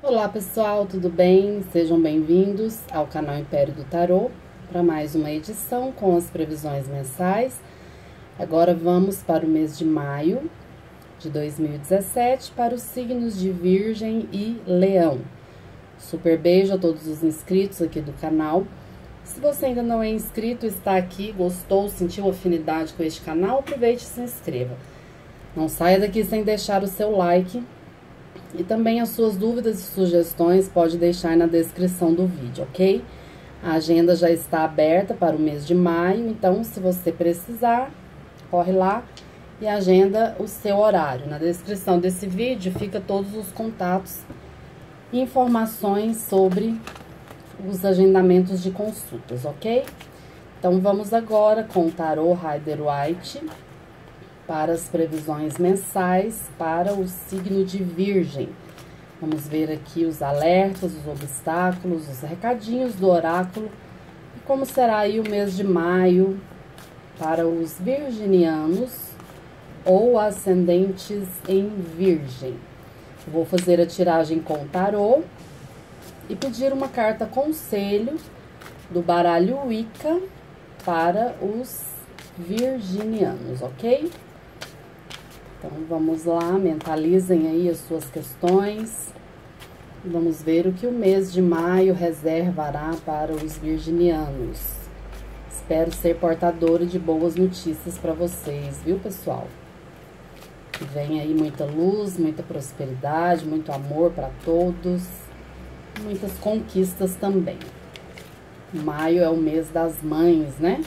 Olá pessoal, tudo bem? Sejam bem-vindos ao canal Império do Tarô para mais uma edição com as previsões mensais. Agora vamos para o mês de maio de 2017 para os signos de Virgem e Leão. Super beijo a todos os inscritos aqui do canal. Se você ainda não é inscrito, está aqui, gostou, sentiu afinidade com este canal, aproveite e se inscreva. Não saia daqui sem deixar o seu like. E também as suas dúvidas e sugestões pode deixar na descrição do vídeo, ok? A agenda já está aberta para o mês de maio, então se você precisar, corre lá e agenda o seu horário. Na descrição desse vídeo fica todos os contatos e informações sobre os agendamentos de consultas, ok? Então vamos agora com o Tarô Rider-Waite para as previsões mensais para o signo de Virgem. Vamos ver aqui os alertas, os obstáculos, os recadinhos do oráculo e como será aí o mês de maio para os virginianos ou ascendentes em Virgem. Eu vou fazer a tiragem com o tarô e pedir uma carta conselho do baralho Wicca para os virginianos, ok? Então, vamos lá, mentalizem aí as suas questões. Vamos ver o que o mês de maio reservará para os virginianos. Espero ser portadora de boas notícias para vocês, viu, pessoal? Que vem aí muita luz, muita prosperidade, muito amor para todos, muitas conquistas também. Maio é o mês das mães, né?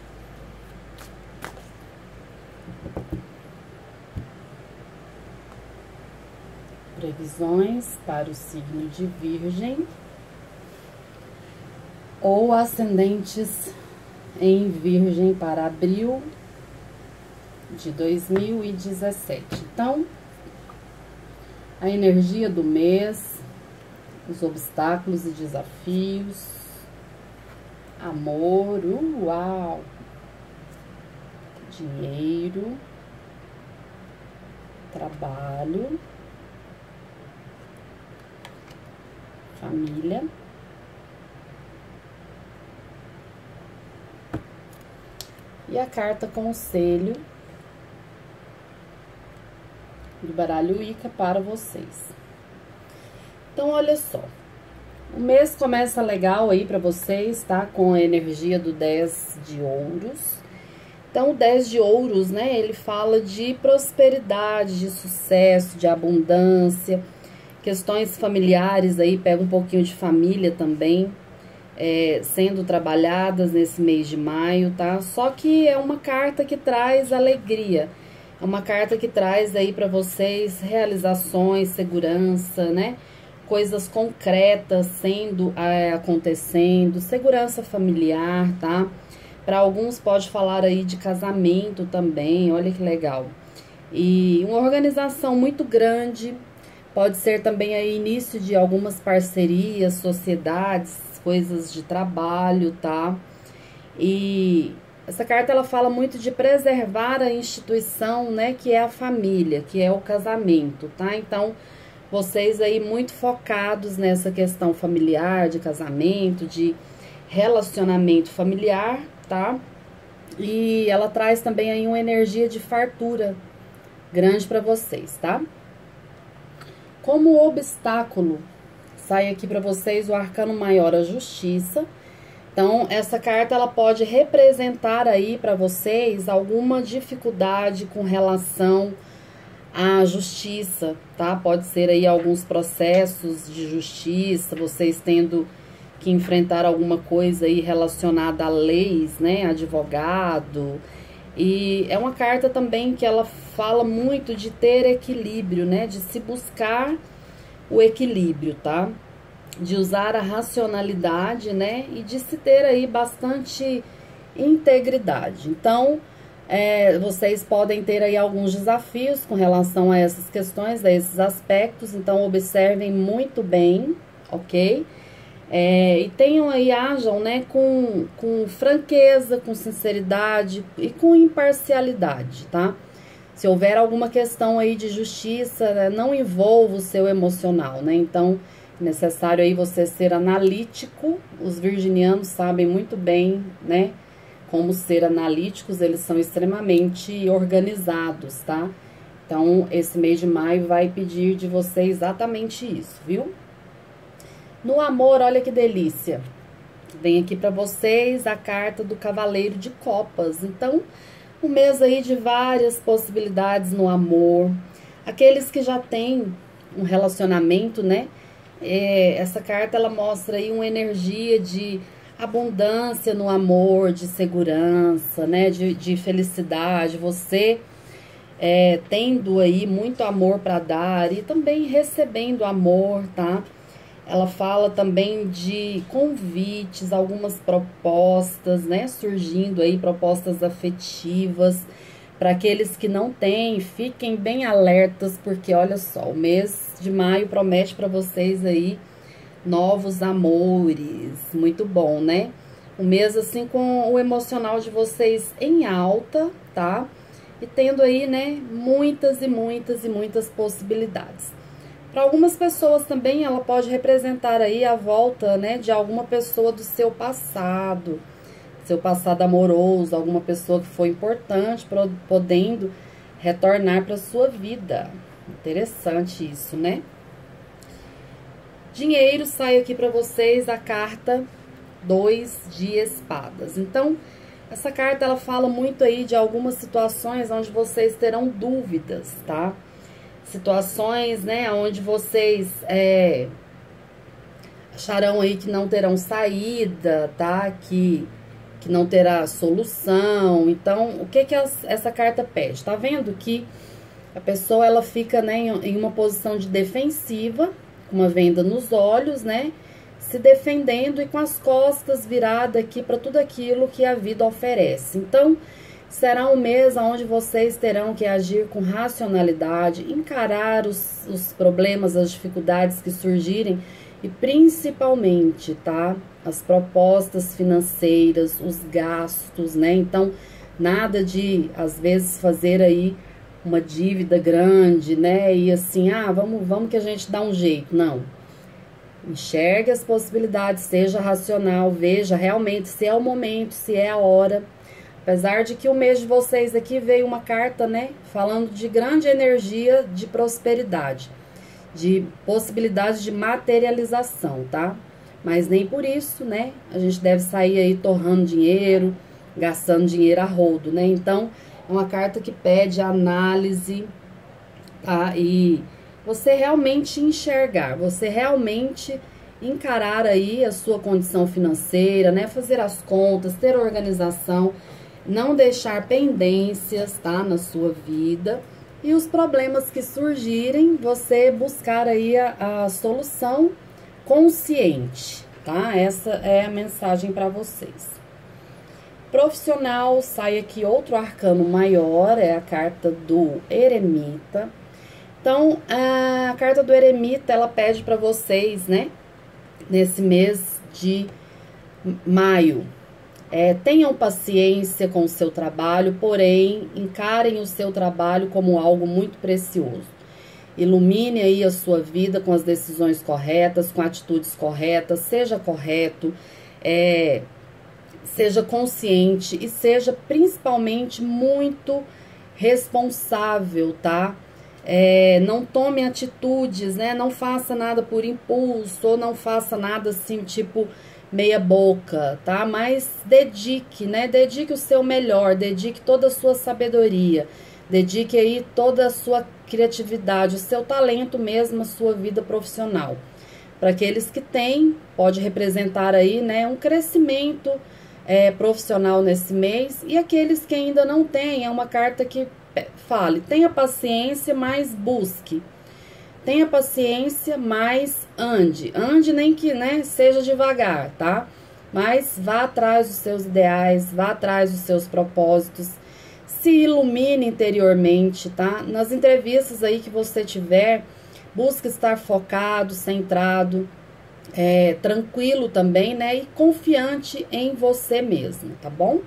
Previsões para o signo de Virgem ou ascendentes em Virgem para abril de 2017. Então, a energia do mês, os obstáculos e desafios, amor, uau, dinheiro, trabalho, família, e a carta conselho do baralho Wicca para vocês. Então, olha só, o mês começa legal aí para vocês, tá? Com a energia do 10 de ouros. Então, o 10 de ouros, né, ele fala de prosperidade, de sucesso, de abundância. Questões familiares aí, pega um pouquinho de família também, sendo trabalhadas nesse mês de maio, tá? Só que é uma carta que traz alegria, é uma carta que traz aí pra vocês realizações, segurança, né? Coisas concretas acontecendo, segurança familiar, tá? Para alguns pode falar aí de casamento também, olha que legal. E uma organização muito grande. Pode ser também aí início de algumas parcerias, sociedades, coisas de trabalho, tá? E essa carta, ela fala muito de preservar a instituição, né? Que é a família, que é o casamento, tá? Então, vocês aí muito focados nessa questão familiar, de casamento, de relacionamento familiar, tá? E ela traz também aí uma energia de fartura grande para vocês, tá? Como obstáculo, sai aqui para vocês o arcano maior, a justiça. Então, essa carta, ela pode representar aí para vocês alguma dificuldade com relação à justiça, tá? Pode ser aí alguns processos de justiça, vocês tendo que enfrentar alguma coisa aí relacionada a leis, né? Advogado. E é uma carta também que ela fala muito de ter equilíbrio, né? De se buscar o equilíbrio, tá? De usar a racionalidade, né? E de se ter aí bastante integridade. Então, vocês podem ter aí alguns desafios com relação a essas questões, a esses aspectos. Então, observem muito bem, ok? E tenham aí, ajam, né, com franqueza, com sinceridade e com imparcialidade, tá? Se houver alguma questão aí de justiça, né, não envolva o seu emocional, né? Então, Necessário aí você ser analítico. Os virginianos sabem muito bem, né? Como ser analíticos, eles são extremamente organizados, tá? Então, esse mês de maio vai pedir de você exatamente isso, viu? No amor, olha que delícia. Vem aqui pra vocês a carta do Cavaleiro de Copas. Então, um mês aí de várias possibilidades no amor. Aqueles que já têm um relacionamento, né? Essa carta, ela mostra aí uma energia de abundância no amor, de segurança, né? De felicidade. Você tendo aí muito amor para dar e também recebendo amor, tá? Ela fala também de convites, algumas propostas, né? Surgindo aí, propostas afetivas. Para aqueles que não têm, fiquem bem alertas, porque olha só, o mês de maio promete para vocês aí novos amores. Muito bom, né? Um mês assim com o emocional de vocês em alta, tá? E tendo aí, né, muitas e muitas e muitas possibilidades. Para algumas pessoas também ela pode representar aí a volta, né, de alguma pessoa do seu passado amoroso, alguma pessoa que foi importante, podendo retornar para sua vida. Interessante isso, né? Dinheiro, sai aqui para vocês a carta 2 de espadas. Então, essa carta ela fala muito aí de algumas situações onde vocês terão dúvidas, tá? Situações, né, onde vocês acharão aí que não terão saída, tá? Que não terá solução. Então, o que essa carta pede? Tá vendo que a pessoa, ela fica, né, em uma posição de defensiva, com uma venda nos olhos, né, se defendendo e com as costas viradas aqui para tudo aquilo que a vida oferece. Então, será um mês onde vocês terão que agir com racionalidade, encarar os problemas, as dificuldades que surgirem e principalmente, tá? As propostas financeiras, os gastos, né? Então, nada de, às vezes, fazer aí uma dívida grande, né? E assim, vamos que a gente dá um jeito. Não. Enxergue as possibilidades, seja racional, veja realmente se é o momento, se é a hora. Apesar de que o mês de vocês aqui veio uma carta, né? Falando de grande energia de prosperidade, de possibilidades de materialização, tá? Mas nem por isso, né? A gente deve sair aí torrando dinheiro, gastando dinheiro a rodo, né? Então, é uma carta que pede análise, tá? E você realmente enxergar, você realmente encarar aí a sua condição financeira, né? Fazer as contas, ter organização, não deixar pendências, tá? Na sua vida. E os problemas que surgirem, você buscar aí a solução consciente, tá? Essa é a mensagem para vocês. Profissional, sai aqui outro arcano maior, é a carta do Eremita. Então, a carta do Eremita, ela pede para vocês, né? Nesse mês de maio, tenham paciência com o seu trabalho, porém, encarem o seu trabalho como algo muito precioso. Ilumine aí a sua vida com as decisões corretas, com atitudes corretas, seja correto, seja consciente e seja principalmente muito responsável, tá? Não tome atitudes, né? Não faça nada por impulso, ou não faça nada assim, tipo meia boca, tá? Mas dedique, né? Dedique o seu melhor, dedique toda a sua sabedoria, dedique aí toda a sua criatividade, o seu talento mesmo, a sua vida profissional. Para aqueles que têm, pode representar aí, né, um crescimento profissional nesse mês. E aqueles que ainda não têm, é uma carta que fale, tenha paciência, mas busque. Tenha paciência, mas ande. Ande nem que, né, seja devagar, tá? Mas vá atrás dos seus ideais, vá atrás dos seus propósitos. Se ilumine interiormente, tá? Nas entrevistas aí que você tiver, busque estar focado, centrado, tranquilo também, né? E confiante em você mesmo, tá bom?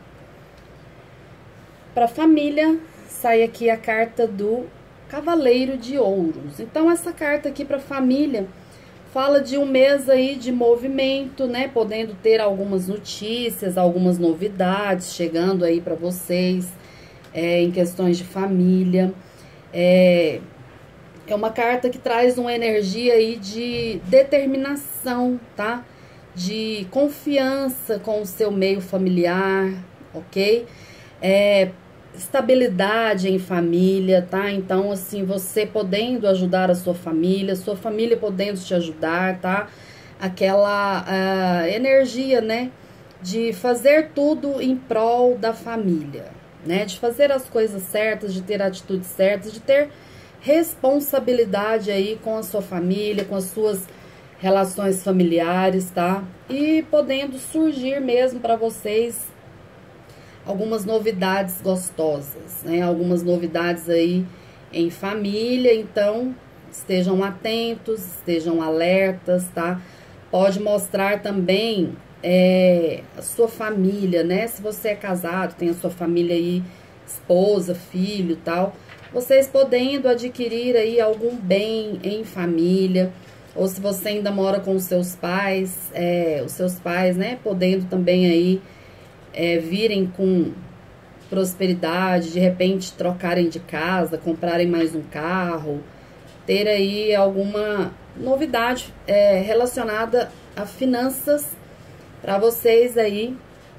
Para família, sai aqui a carta do Cavaleiro de Ouros. Então, essa carta aqui para família Fala de um mês aí de movimento, né? Podendo ter algumas notícias, algumas novidades chegando aí para vocês, em questões de família. É uma carta que traz uma energia aí de determinação, tá? De confiança com o seu meio familiar, ok? Estabilidade em família, tá? Então, assim, você podendo ajudar a sua família podendo te ajudar, tá? Aquela energia, né? De fazer tudo em prol da família, né? De fazer as coisas certas, de ter atitudes certas, de ter responsabilidade aí com a sua família, com as suas relações familiares, tá? E podendo surgir mesmo para vocês algumas novidades gostosas, né? Algumas novidades aí em família, então estejam atentos, estejam alertas, tá? Pode mostrar também a sua família, né? Se você é casado, tem a sua família aí, esposa, filho, tal, vocês podendo adquirir aí algum bem em família, ou se você ainda mora com os seus pais, né? Podendo também aí virem com prosperidade, de repente trocarem de casa, comprarem mais um carro, ter aí alguma novidade relacionada a finanças para vocês aí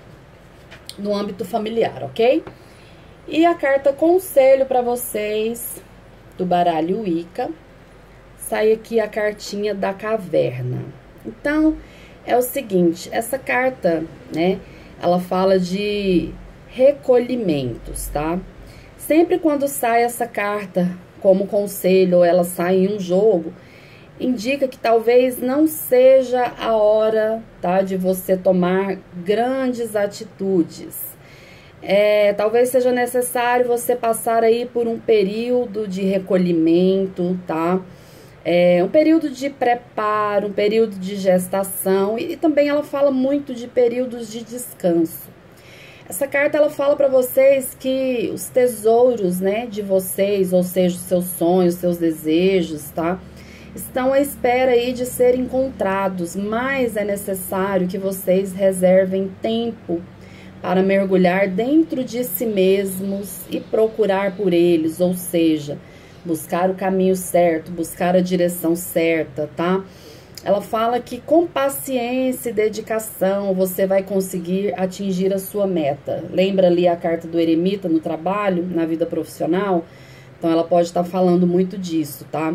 no âmbito familiar, ok? E a carta conselho para vocês do baralho Wicca, sai aqui a cartinha da caverna. Então, é o seguinte, essa carta, né, ela fala de recolhimentos, tá? Sempre quando sai essa carta como conselho, ou ela sai em um jogo, indica que talvez não seja a hora, tá, de você tomar grandes atitudes. Talvez seja necessário você passar aí por um período de recolhimento, tá? Um período de preparo, um período de gestação, e também ela fala muito de períodos de descanso. Essa carta ela fala para vocês que os tesouros, né, de vocês, ou seja, os seus sonhos, seus desejos, tá? Estão à espera aí de serem encontrados, mas é necessário que vocês reservem tempo para mergulhar dentro de si mesmos e procurar por eles, ou seja, buscar o caminho certo, buscar a direção certa, tá? Ela fala que com paciência e dedicação você vai conseguir atingir a sua meta. Lembra ali a carta do eremita no trabalho, na vida profissional? Então ela pode estar falando muito disso, tá?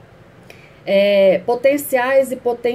Potenciais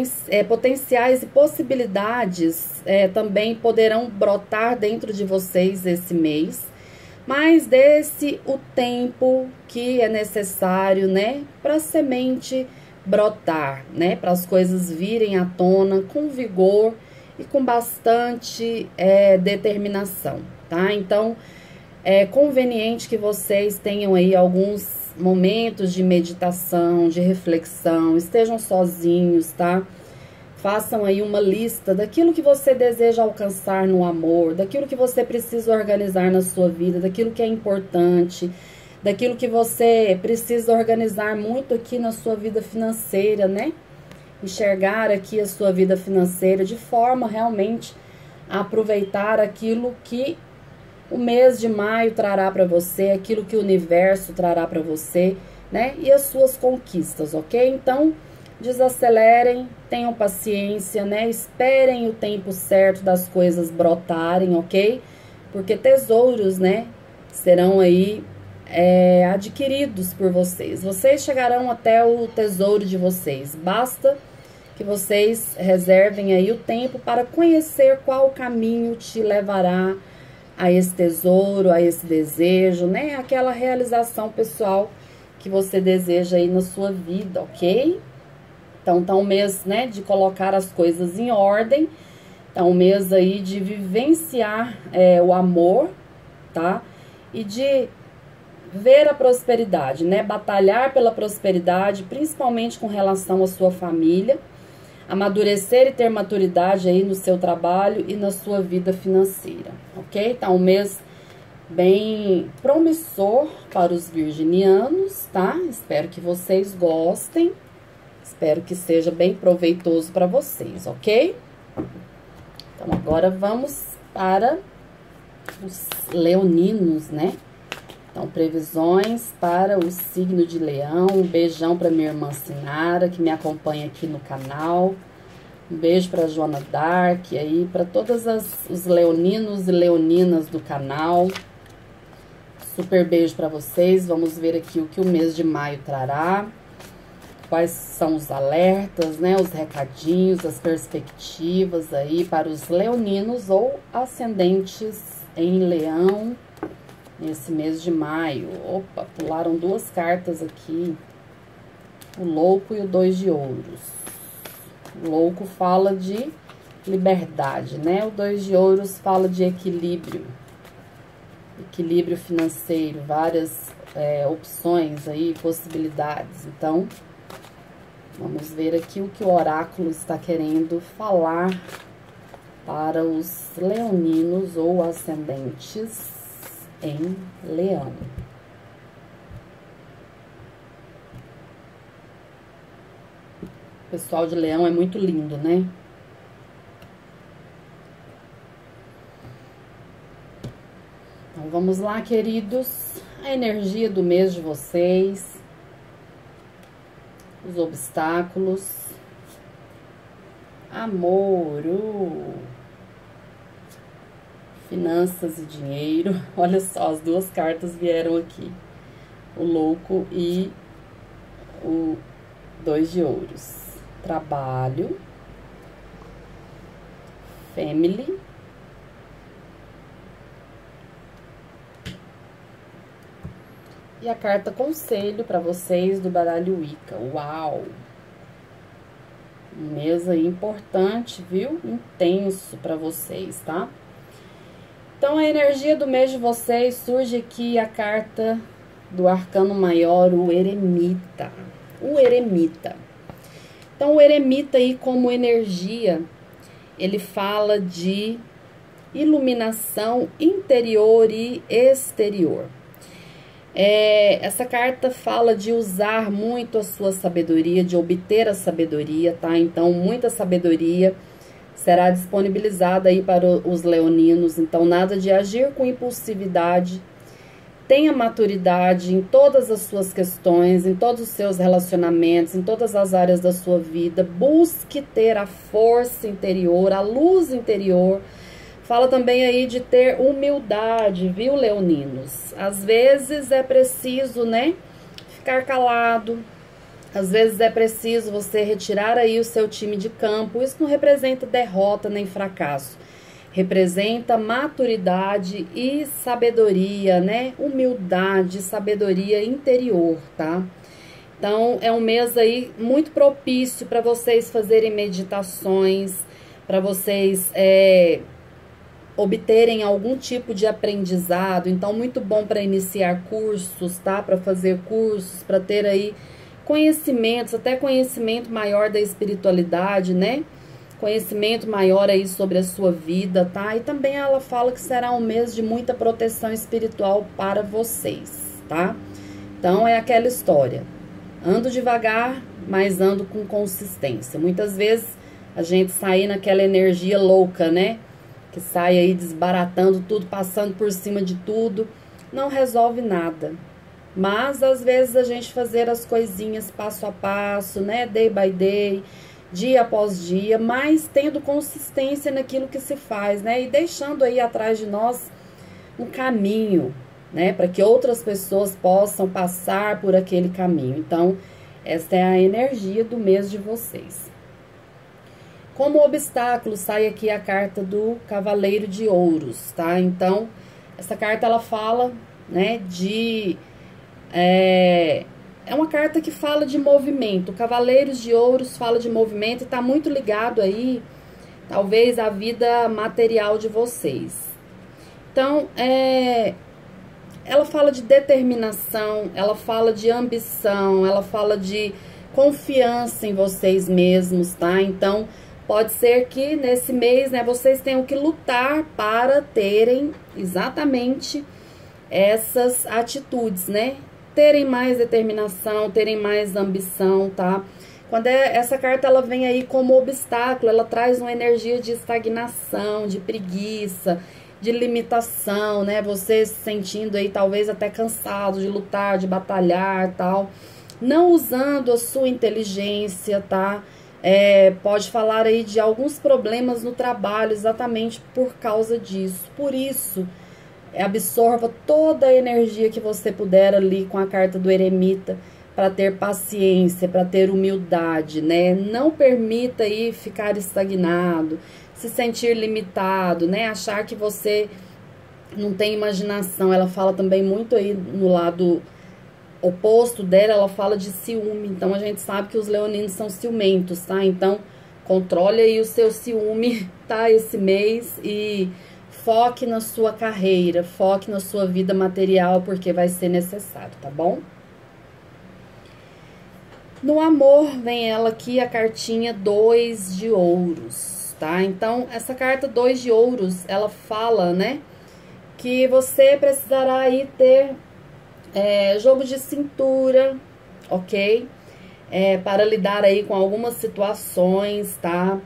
e possibilidades também poderão brotar dentro de vocês esse mês, mas desse o tempo que é necessário, né, para a semente brotar, né, para as coisas virem à tona com vigor e com bastante determinação, tá? Então, é conveniente que vocês tenham aí alguns momentos de meditação, de reflexão, estejam sozinhos, tá? Façam aí uma lista daquilo que você deseja alcançar no amor, daquilo que você precisa organizar na sua vida, daquilo que é importante, daquilo que você precisa organizar muito aqui na sua vida financeira, né? Enxergar aqui a sua vida financeira de forma realmente a aproveitar aquilo que o mês de maio trará para você, aquilo que o universo trará para você, né? E as suas conquistas, ok? Então, desacelerem, tenham paciência, né? Esperem o tempo certo das coisas brotarem, ok? Porque tesouros, né, serão aí adquiridos por vocês. Vocês chegarão até o tesouro de vocês. Basta que vocês reservem aí o tempo para conhecer qual caminho te levará a esse tesouro, a esse desejo, né? Aquela realização pessoal que você deseja aí na sua vida, ok? Então, tá um mês, né, de colocar as coisas em ordem. Tá um mês aí de vivenciar o amor, tá? E de ver a prosperidade, né? Batalhar pela prosperidade, principalmente com relação à sua família. Amadurecer e ter maturidade aí no seu trabalho e na sua vida financeira, ok? Tá um mês bem promissor para os virginianos, tá? Espero que vocês gostem. Espero que seja bem proveitoso para vocês, ok? Então, agora vamos para os leoninos, né? Então, previsões para o signo de Leão. Um beijão para minha irmã Sinara, que me acompanha aqui no canal. Um beijo para Joana Dark aí, para todos os leoninos e leoninas do canal. Super beijo para vocês. Vamos ver aqui o que o mês de maio trará. Quais são os alertas, né? Os recadinhos, as perspectivas aí para os leoninos ou ascendentes em Leão nesse mês de maio. Opa, pularam duas cartas aqui. O louco e o 2 de ouros. O louco fala de liberdade, né? O 2 de ouros fala de equilíbrio. Equilíbrio financeiro, várias opções aí, possibilidades. Então, vamos ver aqui o que o oráculo está querendo falar para os leoninos ou ascendentes em Leão. O pessoal de Leão é muito lindo, né? Então, vamos lá, queridos. A energia do mês de vocês. Os obstáculos. Amor. Finanças e dinheiro. Olha só, as duas cartas vieram aqui. O louco e o 2 de ouros. Trabalho. Family. E a carta conselho para vocês do baralho Wicca. Uau! Um mês aí importante, viu? Intenso para vocês, tá? Então, a energia do mês de vocês, surge aqui a carta do arcano maior, o eremita. O eremita. Então, o eremita aí como energia, ele fala de iluminação interior e exterior. Essa carta fala de usar muito a sua sabedoria, de obter a sabedoria, tá? Então, muita sabedoria será disponibilizada aí para os leoninos. Então, nada de agir com impulsividade. Tenha maturidade em todas as suas questões, em todos os seus relacionamentos, em todas as áreas da sua vida. Busque ter a força interior, a luz interior. Fala também aí de ter humildade, viu, leoninos? Às vezes é preciso, né, ficar calado. Às vezes é preciso você retirar aí o seu time de campo. Isso não representa derrota nem fracasso. Representa maturidade e sabedoria, né? Humildade, sabedoria interior, tá? Então, é um mês aí muito propício para vocês fazerem meditações, para vocês obterem algum tipo de aprendizado. Então, muito bom para iniciar cursos, tá? Para fazer cursos, para ter aí conhecimentos, até conhecimento maior da espiritualidade, né? Conhecimento maior aí sobre a sua vida, tá? E também ela fala que será um mês de muita proteção espiritual para vocês, tá? Então, é aquela história. Ando devagar, mas ando com consistência. Muitas vezes a gente sai naquela energia louca, né? Que sai aí desbaratando tudo, passando por cima de tudo. Não resolve nada. Mas, às vezes, a gente fazer as coisinhas passo a passo, né? Day by day, dia após dia, mas tendo consistência naquilo que se faz, né? E deixando aí atrás de nós um caminho, né? Para que outras pessoas possam passar por aquele caminho. Então, esta é a energia do mês de vocês. Como obstáculo, sai aqui a carta do Cavaleiro de Ouros, tá? Então, essa carta, ela fala, né, de... É uma carta que fala de movimento. Cavaleiros de Ouros fala de movimento e tá muito ligado aí, talvez, à vida material de vocês. Então, ela fala de determinação, ela fala de ambição, ela fala de confiança em vocês mesmos, tá? Então, pode ser que nesse mês, né, vocês tenham que lutar para terem exatamente essas atitudes, né? Terem mais determinação, terem mais ambição, tá? Quando essa carta ela vem aí como obstáculo, ela traz uma energia de estagnação, de preguiça, de limitação, né? Você se sentindo aí talvez até cansado de lutar, de batalhar, tal, não usando a sua inteligência, tá? Pode falar aí de alguns problemas no trabalho exatamente por causa disso. Por isso, absorva toda a energia que você puder ali com a carta do eremita, para ter paciência, para ter humildade, né? Não permita aí ficar estagnado, se sentir limitado, né? Achar que você não tem imaginação. Ela fala também muito aí no lado oposto dela, ela fala de ciúme. Então, a gente sabe que os leoninos são ciumentos, tá? Então, controle aí o seu ciúme, tá? Esse mês e foque na sua carreira, foque na sua vida material, porque vai ser necessário, tá bom? No amor, vem ela aqui, a cartinha 2 de ouros, tá? Então, essa carta 2 de ouros, ela fala, né, que você precisará aí ter jogo de cintura, ok? Para lidar aí com algumas situações, tá?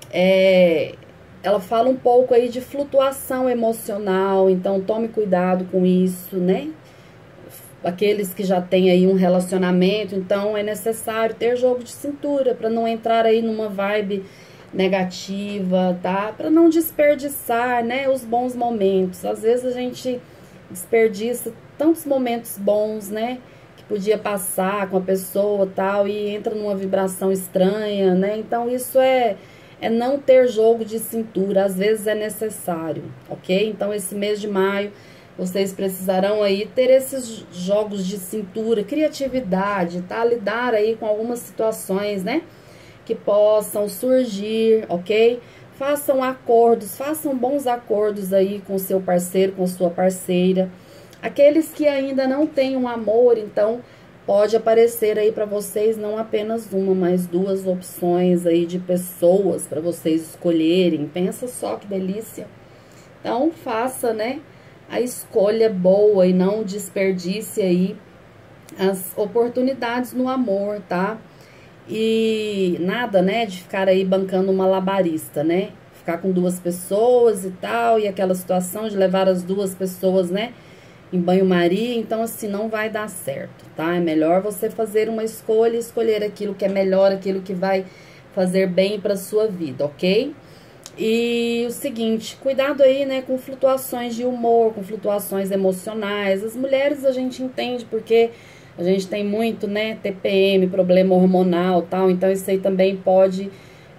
Ela fala um pouco aí de flutuação emocional, então tome cuidado com isso, né? Aqueles que já têm aí um relacionamento, então é necessário ter jogo de cintura para não entrar aí numa vibe negativa, tá? Para não desperdiçar, né, os bons momentos. Às vezes a gente desperdiça tantos momentos bons, né, que podia passar com a pessoa, tal, e entra numa vibração estranha, né? Então isso é não ter jogo de cintura, às vezes é necessário, ok? Então esse mês de maio vocês precisarão aí ter esses jogos de cintura, criatividade, tá? Lidar aí com algumas situações, né? Que possam surgir, ok? Façam acordos, façam bons acordos aí com seu parceiro, com sua parceira. Aqueles que ainda não têm um amor, então pode aparecer aí para vocês não apenas uma, mas 2 opções aí de pessoas para vocês escolherem. Pensa só que delícia. Então faça, né, a escolha boa e não desperdice aí as oportunidades no amor, tá? E nada, né, de ficar aí bancando uma malabarista, né? Ficar com 2 pessoas e tal, e aquela situação de levar as 2 pessoas, né, em banho-maria. Então, assim, não vai dar certo, tá? É melhor você fazer uma escolha, escolher aquilo que é melhor, aquilo que vai fazer bem para sua vida, ok? E o seguinte, cuidado aí, né, com flutuações de humor, com flutuações emocionais. As mulheres a gente entende porque a gente tem muito, né, TPM, problema hormonal, tal. Então isso aí também pode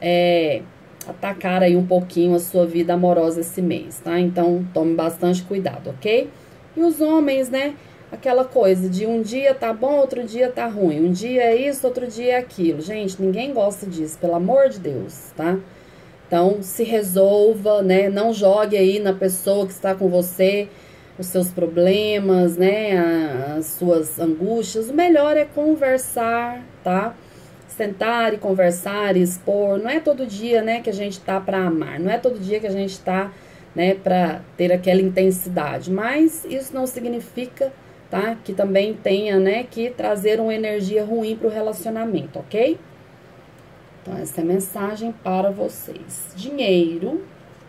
atacar aí um pouquinho a sua vida amorosa esse mês, tá? Então tome bastante cuidado, ok? E os homens, né, aquela coisa de um dia tá bom, outro dia tá ruim. Um dia é isso, outro dia é aquilo. Gente, ninguém gosta disso, pelo amor de Deus, tá? Então, se resolva, né? Não jogue aí na pessoa que está com você os seus problemas, né? As suas angústias. O melhor é conversar, tá? Sentar e conversar e expor. Não é todo dia, né, que a gente tá para amar. Não é todo dia que a gente tá, né, para ter aquela intensidade. Mas isso não significa, tá, que também tenha, né, que trazer uma energia ruim para o relacionamento, ok? Então, essa é a mensagem para vocês. Dinheiro.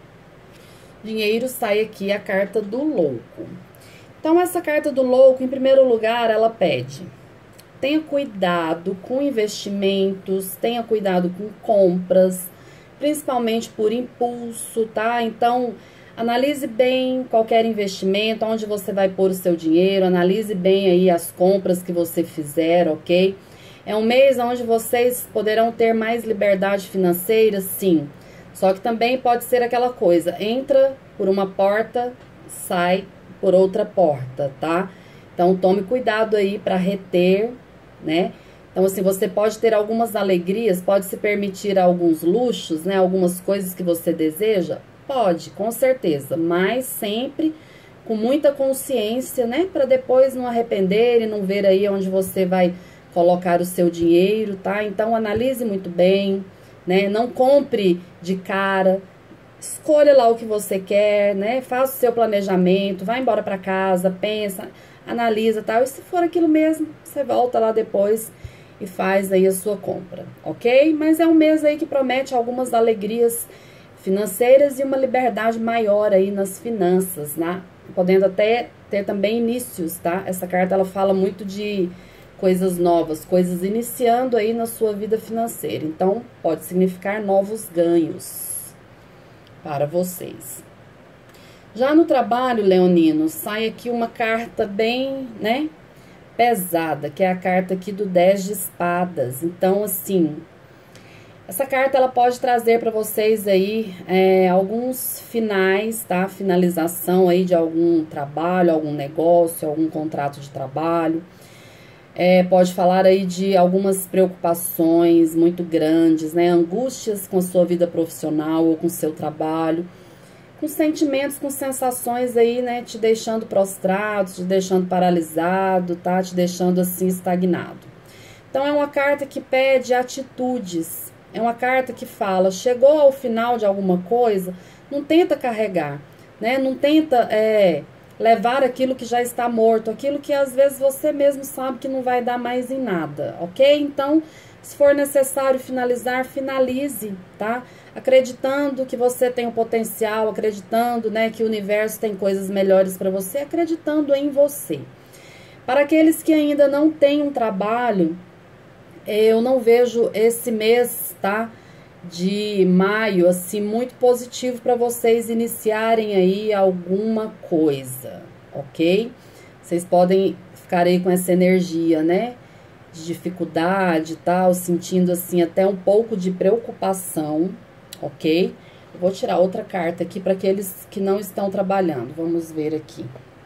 Dinheiro, sai aqui a carta do louco. Então, essa carta do louco, em primeiro lugar, ela pede: tenha cuidado com investimentos, tenha cuidado com compras, principalmente por impulso, tá? Então, analise bem qualquer investimento, onde você vai pôr o seu dinheiro, analise bem aí as compras que você fizer, ok? É um mês onde vocês poderão ter mais liberdade financeira, sim. Só que também pode ser aquela coisa, entra por uma porta, sai por outra porta, tá? Então, tome cuidado aí para reter, né? Então, assim, você pode ter algumas alegrias, pode se permitir alguns luxos, né? Algumas coisas que você deseja? Pode, com certeza. Mas sempre com muita consciência, né? Para depois não arrepender e não ver aí onde você vai colocar o seu dinheiro, tá? Então, analise muito bem, né? Não compre de cara, escolha lá o que você quer, né? Faça o seu planejamento, vai embora para casa, pensa, analisa, tal. E se for aquilo mesmo, você volta lá depois e faz aí a sua compra, ok? Mas é um mês aí que promete algumas alegrias financeiras e uma liberdade maior aí nas finanças, né? Podendo até ter também inícios, tá? Essa carta, ela fala muito de coisas novas, coisas iniciando aí na sua vida financeira. Então, pode significar novos ganhos para vocês. Já no trabalho, leonino, sai aqui uma carta bem, né, pesada, que é a carta aqui do 10 de espadas. Então, assim, essa carta, ela pode trazer para vocês aí alguns finais, tá? Finalização aí de algum trabalho, algum negócio, algum contrato de trabalho. Pode falar aí de algumas preocupações muito grandes, né? Angústias com a sua vida profissional ou com o seu trabalho. Com sentimentos, com sensações aí, né? Te deixando prostrado, te deixando paralisado, tá? Te deixando assim estagnado. Então, é uma carta que pede atitudes. É uma carta que fala, chegou ao final de alguma coisa, não tenta carregar, né? Não tenta levar aquilo que já está morto, aquilo que às vezes você mesmo sabe que não vai dar mais em nada, ok? Então, se for necessário finalizar, finalize, tá? Acreditando que você tem o potencial, acreditando, né, que o universo tem coisas melhores para você, acreditando em você. Para aqueles que ainda não têm um trabalho, eu não vejo esse mês, tá, de maio, assim, muito positivo para vocês iniciarem aí alguma coisa, ok? Vocês podem ficar aí com essa energia, né, de dificuldade e tal, sentindo, assim, até um pouco de preocupação, ok? Eu vou tirar outra carta aqui para aqueles que não estão trabalhando. Vamos ver aqui.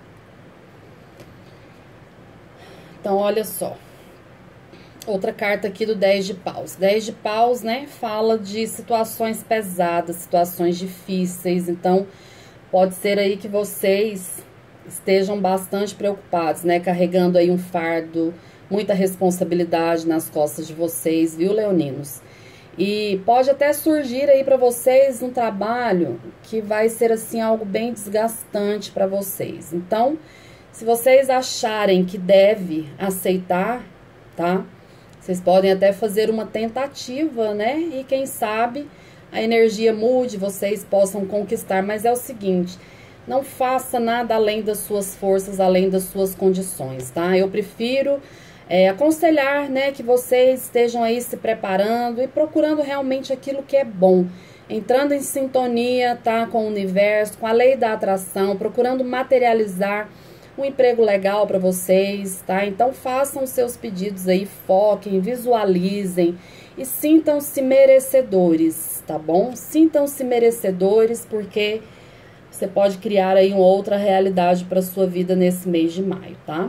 Então, olha só. Outra carta aqui do 10 de paus. 10 de paus, né, fala de situações pesadas, situações difíceis. Então, pode ser aí que vocês estejam bastante preocupados, né, carregando aí um fardo, muita responsabilidade nas costas de vocês, viu, leoninos? E pode até surgir aí para vocês um trabalho que vai ser assim algo bem desgastante para vocês. Então, se vocês acharem que deve aceitar, tá? Vocês podem até fazer uma tentativa, né? E quem sabe a energia mude, vocês possam conquistar. Mas é o seguinte, não faça nada além das suas forças, além das suas condições, tá? Eu prefiro aconselhar, né, que vocês estejam aí se preparando e procurando realmente aquilo que é bom, entrando em sintonia, tá, com o universo, com a lei da atração, procurando materializar um emprego legal para vocês, tá? Então façam os seus pedidos aí, foquem, visualizem e sintam-se merecedores, tá bom? Sintam-se merecedores, porque você pode criar aí uma outra realidade para sua vida nesse mês de maio, tá?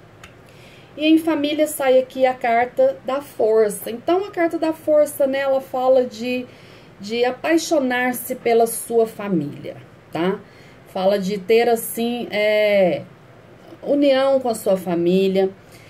E em família sai aqui a carta da força. Então, a carta da força, né, ela fala de apaixonar-se pela sua família, tá? Fala de ter, assim, união com a sua família,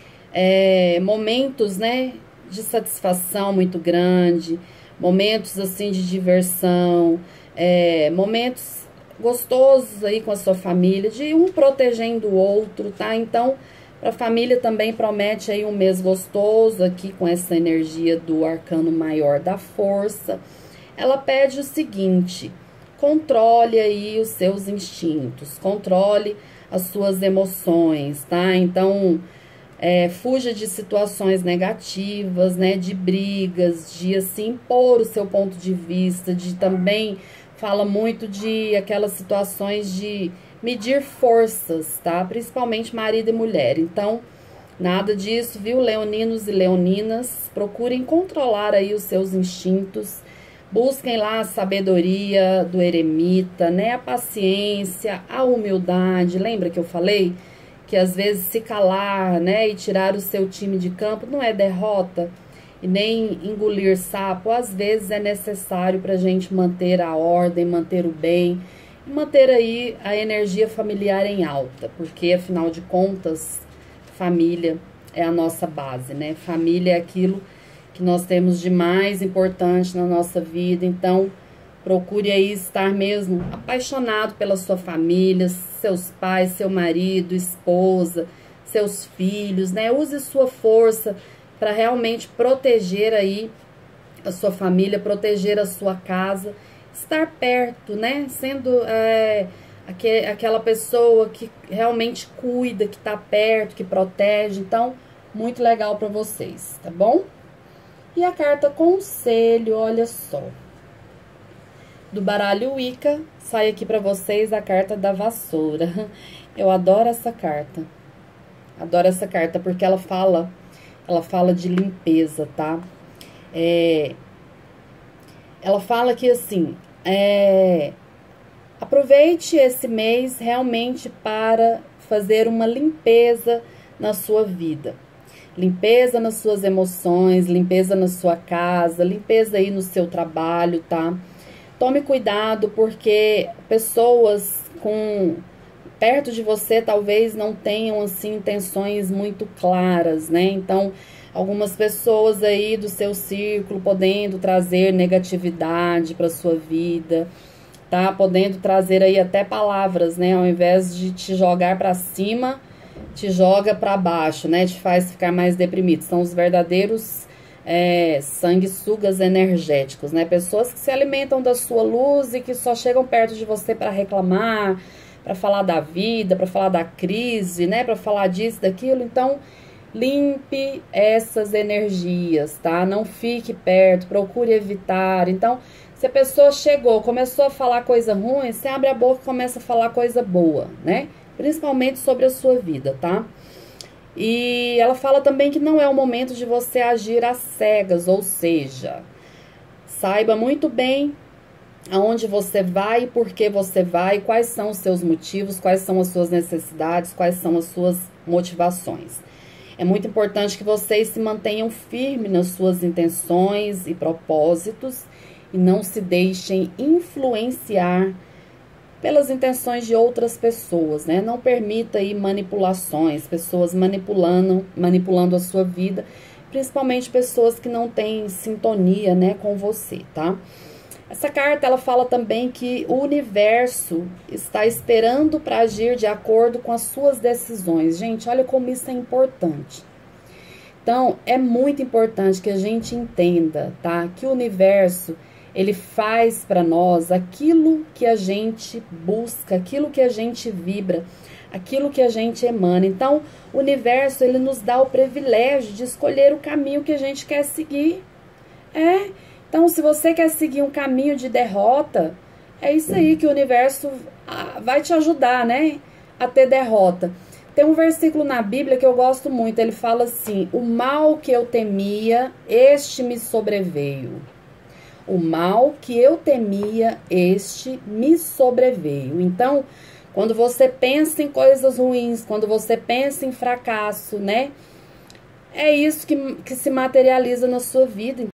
momentos, né, de satisfação muito grande, momentos, assim, de diversão, momentos gostosos aí com a sua família, de um protegendo o outro, tá? Então, para a família também promete aí um mês gostoso aqui com essa energia do arcano maior da força. Ela pede o seguinte, controle aí os seus instintos, controle as suas emoções, tá? Então, fuja de situações negativas, né? De brigas, de assim, impor o seu ponto de vista, de também fala muito de aquelas situações de medir forças, tá? Principalmente marido e mulher. Então, nada disso, viu, leoninos e leoninas? Procurem controlar aí os seus instintos. Busquem lá a sabedoria do eremita, né? A paciência, a humildade. Lembra que eu falei que às vezes se calar, né? E tirar o seu time de campo não é derrota e nem engolir sapo. Às vezes é necessário para a gente manter a ordem, manter o bem, manter aí a energia familiar em alta, porque afinal de contas, família é a nossa base, né? Família é aquilo que nós temos de mais importante na nossa vida, então procure aí estar mesmo apaixonado pela sua família, seus pais, seu marido, esposa, seus filhos, né? Use sua força, para realmente proteger aí a sua família, proteger a sua casa, estar perto, né? Sendo aquela pessoa que realmente cuida, que tá perto, que protege. Então, muito legal para vocês, tá bom? E a carta conselho, olha só. Do baralho Wicca, sai aqui para vocês a carta da vassoura. Eu adoro essa carta. Adoro essa carta porque ela fala de limpeza, tá? Ela fala que assim, aproveite esse mês realmente para fazer uma limpeza na sua vida. Limpeza nas suas emoções, limpeza na sua casa, limpeza aí no seu trabalho, tá? Tome cuidado porque pessoas perto de você talvez não tenham assim intenções muito claras, né? Então, algumas pessoas aí do seu círculo podendo trazer negatividade para sua vida, tá? Podendo trazer aí até palavras, né? Ao invés de te jogar para cima, te joga para baixo, né? Te faz ficar mais deprimido. São os verdadeiros sanguessugas energéticos, né? Pessoas que se alimentam da sua luz e que só chegam perto de você para reclamar, para falar da vida, para falar da crise, né? Para falar disso, daquilo. Então, limpe essas energias, tá? Não fique perto, procure evitar. Então, se a pessoa chegou, começou a falar coisa ruim, você abre a boca e começa a falar coisa boa, né? Principalmente sobre a sua vida, tá? E ela fala também que não é o momento de você agir às cegas, ou seja, saiba muito bem aonde você vai, por que você vai, quais são os seus motivos, quais são as suas necessidades, quais são as suas motivações. É muito importante que vocês se mantenham firmes nas suas intenções e propósitos e não se deixem influenciar pelas intenções de outras pessoas, né? Não permita aí manipulações, pessoas manipulando a sua vida, principalmente pessoas que não têm sintonia, né, com você, tá? Essa carta, ela fala também que o universo está esperando para agir de acordo com as suas decisões. Gente, olha como isso é importante. Então, é muito importante que a gente entenda, tá? Que o universo, ele faz para nós aquilo que a gente busca, aquilo que a gente vibra, aquilo que a gente emana. Então, o universo, ele nos dá o privilégio de escolher o caminho que a gente quer seguir. Então, se você quer seguir um caminho de derrota, é isso aí que o universo vai te ajudar, né? A ter derrota. Tem um versículo na Bíblia que eu gosto muito, ele fala assim: o mal que eu temia, este me sobreveio. O mal que eu temia, este me sobreveio. Então, quando você pensa em coisas ruins, quando você pensa em fracasso, né? É isso que se materializa na sua vida.